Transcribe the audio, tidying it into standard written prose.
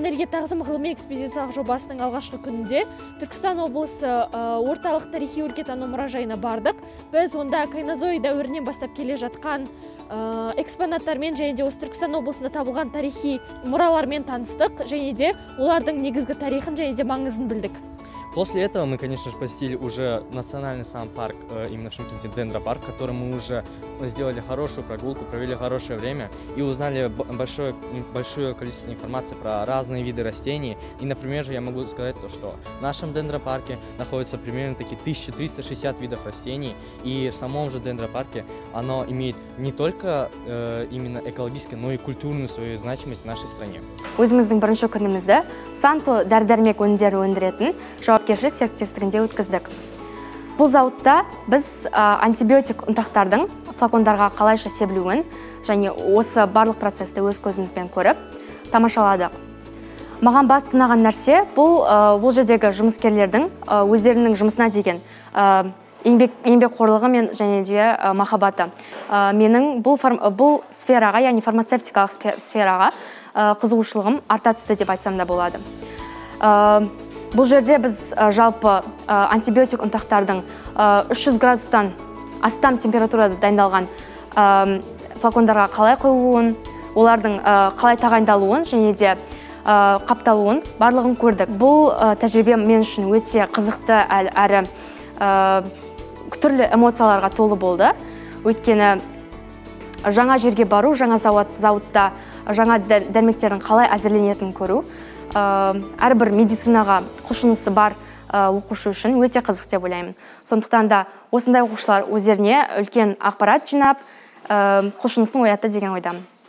Туған елге тағзым ғылыми экспедициялық жобасының алғашқы күнінде Түркістан облысы орталық тарихи өлкетану мұражайына бардық. Біз онда Кайнозой дәуірінен бастап келе жатқан экспонаттармен және де осы Түркістан облысында табылған тарихи мұралармен таныстық, және де олардың негізгі тарихын және де маңызын білдік. После этого мы, конечно же, посетили уже национальный сам парк, именно в Шымкенте Дендропарк, в котором мы уже сделали хорошую прогулку, провели хорошее время и узнали большое количество информации про разные виды растений. И, например, я могу сказать то, что в нашем Дендропарке находится примерно такие 1360 видов растений, и в самом же Дендропарке оно имеет не только именно экологическую, но и культурную свою значимость в нашей стране. Өзіміздің бірінші күнімізді Санто дәрі-дәрмек өнімдері өндіретін жауапкершілік серіктестігінде өткіздік. Бұл зауытта біз антибиотик ұнтақтардың флакондарға қалайша себілуін және осы барлық процесті өз көзімізбен көріп, тамашаладық. Маған басты ұнаған нәрсе бұл жердегі жұмыскерлердің өздерінің жұмысына деген еңбекқорлығы мен және де махаббаты. Менің бұл сфераға, яғни фармацевтикалық сфераға қызығушылығым арта түсті деп айтсам да болады. Бұл жерде біз жалпы антибиотик ұнтақтардың 300 градустан астам температурада дайындалған флакондарға қалай қойылуын, олардың қалай тағайындалуын және де қапталуын барлығын көрдік. Бұл тәжірибе мен үшін өте қызықты әрі түрлі эмоцияларға толы болды. Өйткені жаңа жерге бару, жаңа зауытта жаңа дәрмектердің қалай әзірленетінін көру, әрбір медицинаға құлшынысы бар оқушы үшін өте қызық деп ойлаймын. Сондықтан да осындай оқушылар өздеріне үлкен ақпарат жинап, құлшынысын оятты деген ойдамын.